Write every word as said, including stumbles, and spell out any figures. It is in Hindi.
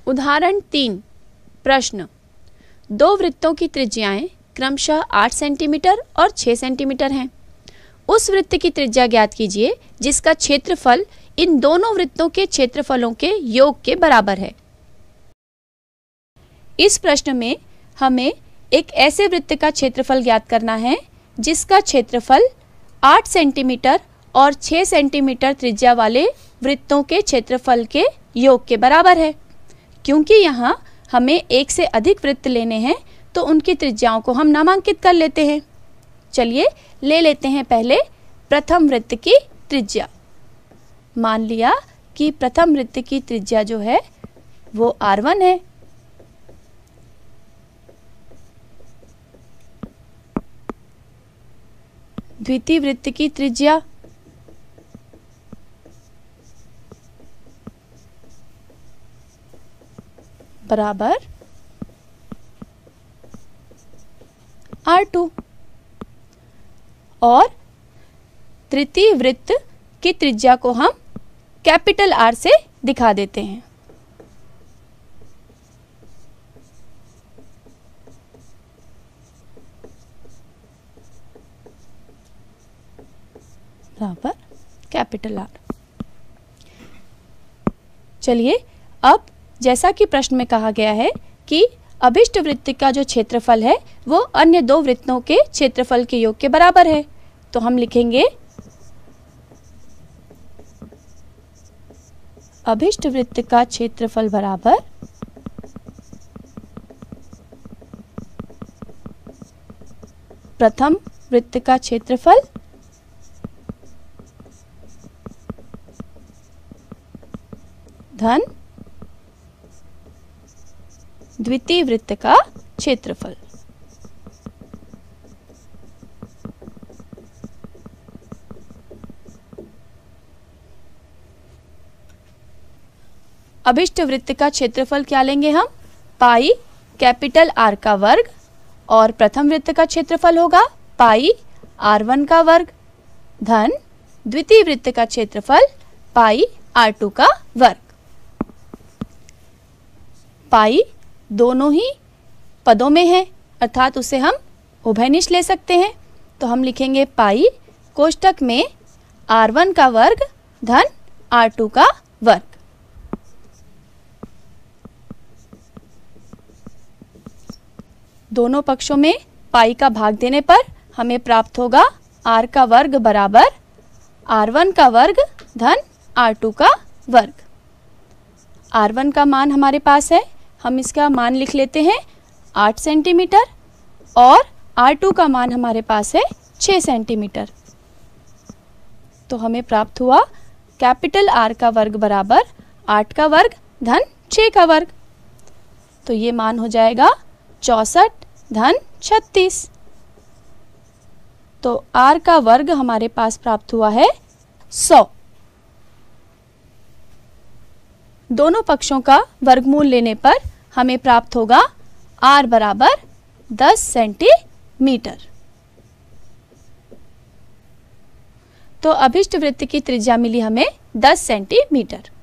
उदाहरण तीन। प्रश्न, दो वृत्तों की त्रिज्याएं क्रमशः आठ सेंटीमीटर और छह सेंटीमीटर हैं। उस वृत्त की त्रिज्या ज्ञात कीजिए जिसका क्षेत्रफल इन दोनों वृत्तों के क्षेत्रफलों के योग के बराबर है। इस प्रश्न में हमें एक ऐसे वृत्त का क्षेत्रफल ज्ञात करना है जिसका क्षेत्रफल आठ सेंटीमीटर और छह सेंटीमीटर त्रिज्या वाले वृत्तों के क्षेत्रफल के योग के बराबर है। क्योंकि यहाँ हमें एक से अधिक वृत्त लेने हैं तो उनकी त्रिज्याओं को हम नामांकित कर लेते हैं। चलिए ले लेते हैं पहले प्रथम वृत्त की त्रिज्या। मान लिया कि प्रथम वृत्त की त्रिज्या जो है वो आर वन है। द्वितीय वृत्त की त्रिज्या बराबर आर टू और तृतीय वृत्त की त्रिज्या को हम कैपिटल आर से दिखा देते हैं। बराबर कैपिटल आर। चलिए अब जैसा कि प्रश्न में कहा गया है कि अभिष्ट वृत्त का जो क्षेत्रफल है वो अन्य दो वृत्तों के क्षेत्रफल के योग के बराबर है, तो हम लिखेंगे अभिष्ट वृत्त का क्षेत्रफल बराबर प्रथम वृत्त का क्षेत्रफल धन द्वितीय वृत्त का क्षेत्रफल। अभिष्ट वृत्त का क्षेत्रफल क्या लेंगे हम? पाई कैपिटल आर का वर्ग और प्रथम वृत्त का क्षेत्रफल होगा पाई आर वन का वर्ग धन द्वितीय वृत्त का क्षेत्रफल पाई आर टू का वर्ग। पाई दोनों ही पदों में है अर्थात उसे हम उभयनिष्ठ ले सकते हैं, तो हम लिखेंगे पाई कोष्टक में आर वन का वर्ग धन आर टू का वर्ग। दोनों पक्षों में पाई का भाग देने पर हमें प्राप्त होगा आर का वर्ग बराबर आर वन का वर्ग धन आर टू का वर्ग। आर वन का मान हमारे पास है, हम इसका मान लिख लेते हैं आठ सेंटीमीटर और आर टू का मान हमारे पास है छह सेंटीमीटर। तो हमें प्राप्त हुआ कैपिटल आर का वर्ग बराबर आठ का वर्ग धन छह का वर्ग। तो ये मान हो जाएगा चौसठ धन छत्तीस। तो आर का वर्ग हमारे पास प्राप्त हुआ है सौ। दोनों पक्षों का वर्गमूल लेने पर हमें प्राप्त होगा आर बराबर दस सेंटीमीटर। तो अभिष्ट वृत्त की त्रिज्या मिली हमें दस सेंटीमीटर।